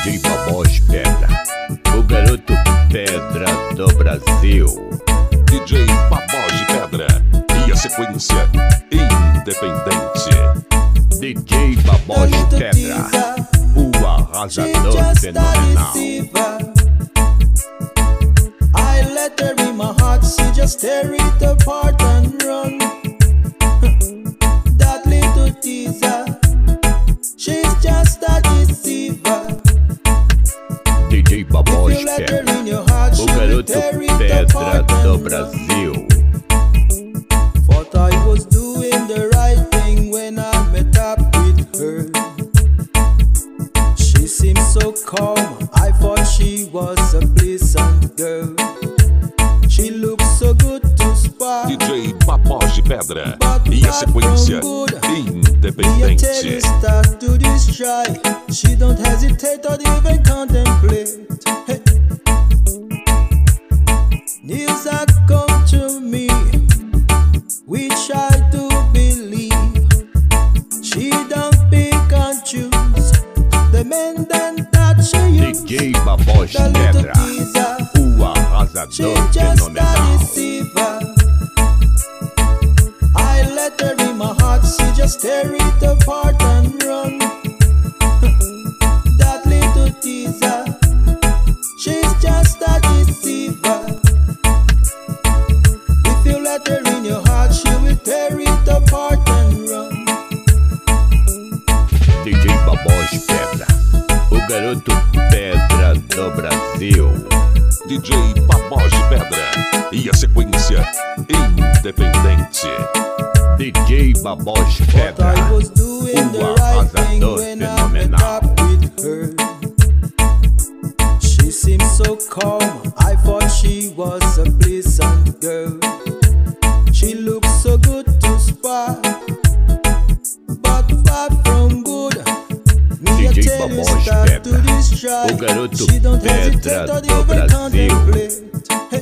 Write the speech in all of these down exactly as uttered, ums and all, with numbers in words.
J Babós Pedra, o garoto pedra do Brasil. D J Babós de Pedra e a sequência Independente. D J Babós Pedra, o arrasador fenomenal. I let her in my heart, she just tear it apart and run. That little teaser, she's just a deceiver. D J Babós Pedra, o garoto pedra do Brasil. Thought I was doing the right thing when I met up with her. She seemed so calm, I thought she was a pleasant girl. She looked so good to spy. D J Babós de Pedra e a sequência Independente. Start to destroy. She don't hesitate or even contemplate. Hey. News that come to me, which I do believe. She don't pick and choose the men that she use. D J Babós Pedra, o arrasador fenomenal. I let her in my heart, she just tear it apart and run. That little teaser, she's just a deceiver. If you let her in your heart, she will tear it apart and run. D J Babós Pedra, o garoto pedra do Brasil. D J Babós de Pedra e a sequência Independente. D J Babós Pedra, o arrasador fenomenal. She seemed so calm, I thought she was a pleasant girl. She looked so good to spy, but far from good. Me a D J tell you Babós start to Pedra, destroy. o garoto She don't pedra hesitate or do even Brasil. contemplate. Hey.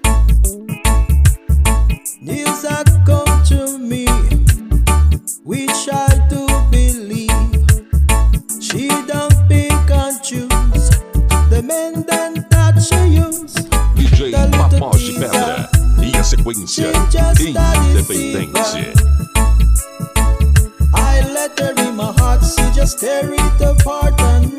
News that come to me, which I do believe. She don't pick and choose the men that she use. D J Babós de Pedra e a sequência Independente. I let her in my heart, she just tear it apart and